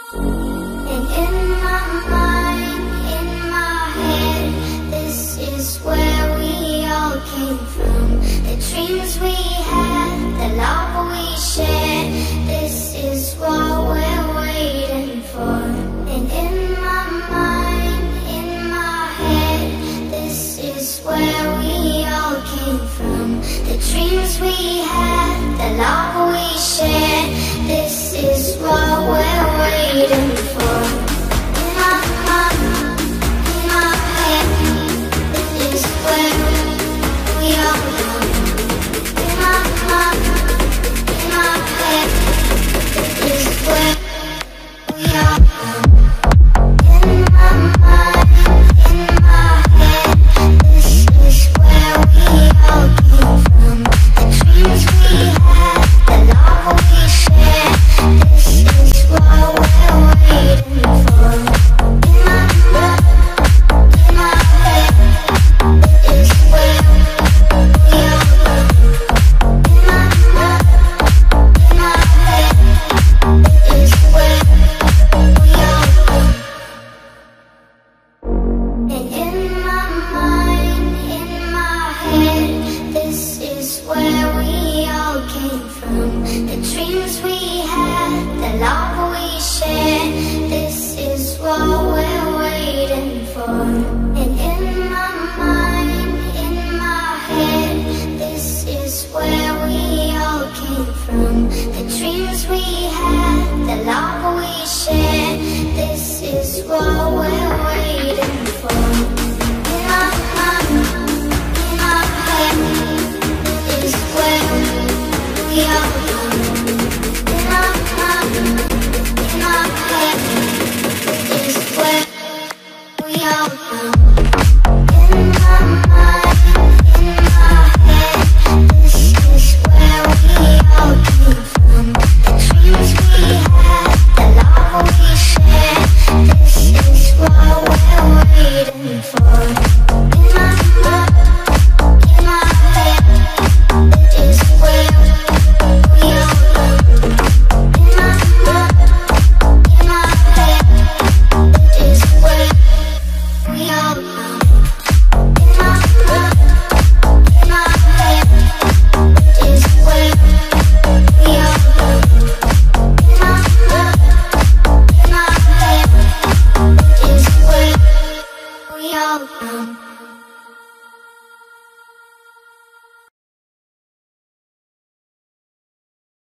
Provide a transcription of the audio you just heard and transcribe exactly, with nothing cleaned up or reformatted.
And in my mind, in my head, this is where we all came from. The dreams we had, the love we shared, this is what we're waiting for. And in my mind, in my head, this is where we all came from. The dreams we had, the love we shared, this is what we're waiting for. In my mind, in my head, this is where we all come. In my mind, in my head, this is where we all come. In my mind, in my head, this is where we all came from. The dreams we had, the love we shared, this is what we're waiting for. In my mind, in my head, this is where we all come. In my mind, in my head, this is where we all come. And in my mind, in my head, this is where we all came from. The dreams we had, the love